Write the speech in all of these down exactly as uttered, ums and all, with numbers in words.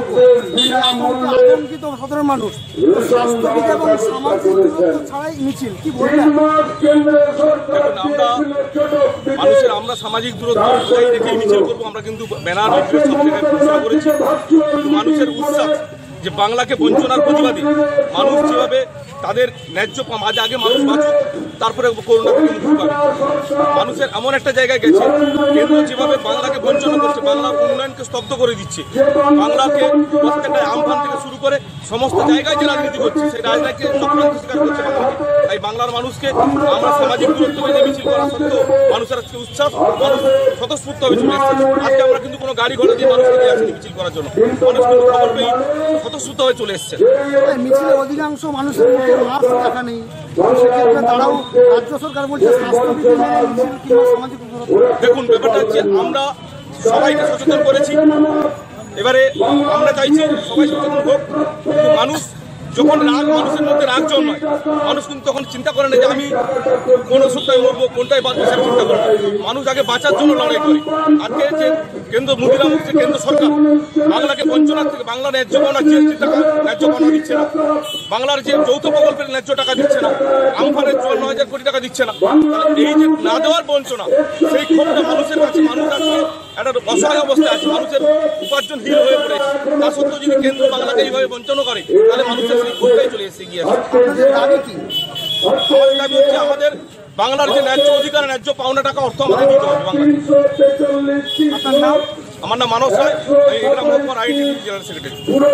আতঙ্কিত সাধারণ মানুষ, স্বাস্থ্যবিধি এবং সামাজিক দূরত্ব ছাড়াই মিছিল, কি বলবেন? আমরা মানুষের আমরা সামাজিক দূরত্ব বজায় রেখেই মিছিল করবো। আমরা কিন্তু ব্যানার সব জায়গায় ঘোষণা করেছি। মানুষের উচ্ছ্বাস যে বাংলাকে বঞ্চনার প্রতিবাদী, মানুষ যেভাবে তাদের ন্যায্য আজ আগে মানুষ বাঁচুক, তারপরে করোনা থেকে মুক্তি পাবে। মানুষের এমন একটা জায়গায় গেছে, কেন্দ্র যেভাবে বাংলাকে বঞ্চনা করছে, বাংলার উন্নয়নকে স্তব্ধ করে দিচ্ছে, বাংলাকে প্রত্যেকটা আমফান থেকে শুরু করে সমস্ত জায়গায় যে রাজনীতি করছে, সেই রাজনীতিকে চক্রান্ত স্বীকার করছে বাংলাকে। তাই বাংলার মানুষকে আমরা সামাজিক দূরত্ব মেনে মিছিল করা সত্ত্বেও মানুষের আজকে উচ্ছ্বাস, মানুষ স্বতঃস্ফূর্তভাবে চলে এসেছে। আজকে আমরা কিন্তু কোনো গাড়ি ঘোড়া দিয়ে মানুষকে দিয়ে আসিনি মিছিল করার জন্য, মানুষ কিন্তু খবর পেয়ে স্বতঃস্ফূর্তভাবে চলে এসছে। মিছিলে অধিকাংশ মানুষের মুখে মাস্ক দেখা নেই, সেক্ষেত্রে তারাও রাজ্য সরকার বলছে স্বাস্থ্যবিধি মিছিল কিংবা সামাজিক দূরত্ব। দেখুন, ব্যাপারটা হচ্ছে আমরা সবাইকে সচেতন করেছি, এবারে আমরা চাইছি সবাই সচেতন হোক। কিন্তু মানুষ যখন রাগ, মানুষের মধ্যে রাগ জন্মায়, মানুষ কিন্তু তখন চিন্তা করে না যে আমি কোন ওষুধটাই মরবো, কোনটাই বাঁচবো, সেটা চিন্তা করে না। মানুষ আগে বাঁচার জন্য লড়াই করে। আজকে যে কেন্দ্র মোদিরাম হচ্ছে কেন্দ্র সরকার বাংলাকে বঞ্চনার থেকে, বাংলা ন্যায্য পাওনা জিএসটি টাকা ন্যায্য পাওনা দিচ্ছে না, বাংলার যে যৌথ প্রকল্পের ন্যায্য টাকা দিচ্ছে না, আমফানের চুয়ান্ন হাজার কোটি টাকা দিচ্ছে না, এই যে না দেওয়ার বঞ্চনা, সেই ক্ষোভটা মানুষের কাছে, মানুষ আজকে একটা অসহায় অবস্থায় আছে, মানুষের উপার্জনহীন হয়ে পড়েছে। তা সত্ত্বেও যদি কেন্দ্র বাংলাকে এইভাবে বঞ্চনা করে, তাহলে মানুষের সেই ক্ষোভটাই চলে এসে গিয়ে আসে। আমাদের দাবি হচ্ছে আমাদের বাংলার যে ন্যায্য অধিকার, ন্যায্য পাওনা টাকা অর্থ আমাদের দিতে হবে বাংলাকে। আপনার নাম? আমার নাম মানস রায়, এগুলা মোহাম্মদ আইটি জেনারেল সেক্রেটারি।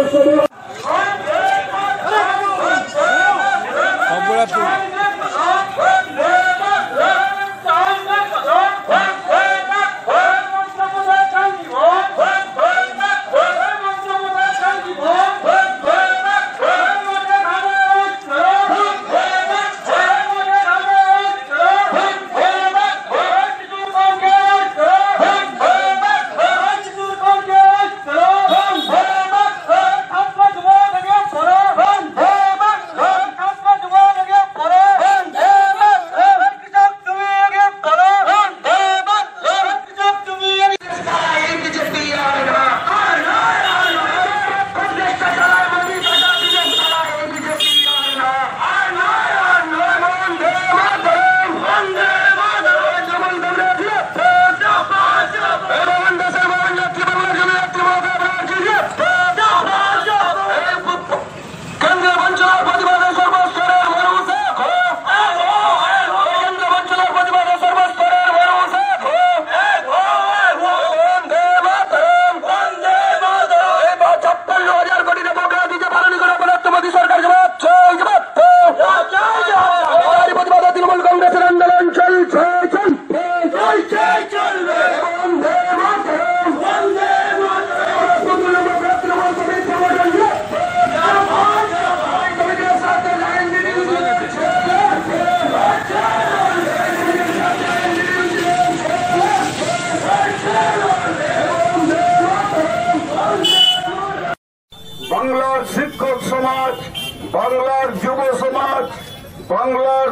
বাংলার শিক্ষক সমাজ, বাংলার যুব সমাজ, বাংলার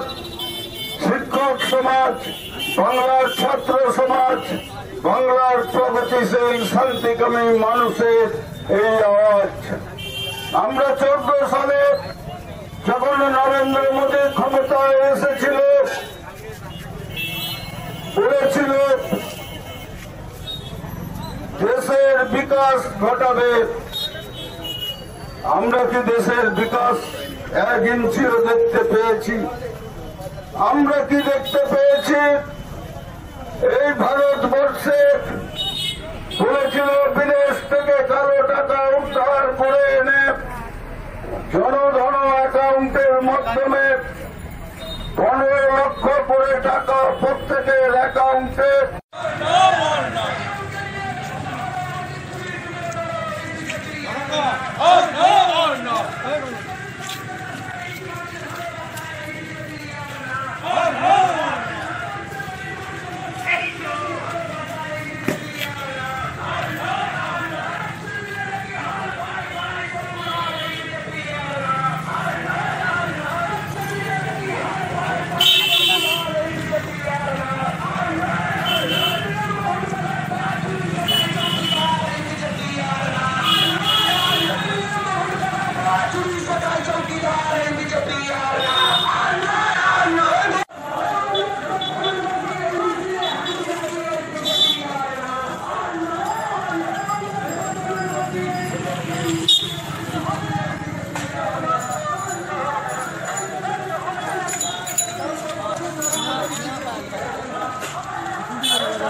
শিক্ষক সমাজ, বাংলার ছাত্র সমাজ, বাংলার প্রগতিশীল শান্তিকামী মানুষের এই আওয়াজ। আমরা চোদ্দ সালে যখন নরেন্দ্র মোদী ক্ষমতায় এসেছিল, বলেছিল দেশের বিকাশ ঘটাবে। আমরা কি দেশের বিকাশ এক ইঞ্চিও দেখতে পেয়েছি? আমরা কি দেখতে পেয়েছি? এই ভারতবর্ষে বলেছিল বিদেশ থেকে কালো টাকা উদ্ধার করে এনে জনধন অ্যাকাউন্টের মাধ্যমে পনেরো লক্ষ করে টাকা প্রত্যেকের অ্যাকাউন্টে। Oh, no, oh, no. Oh, no.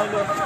হলো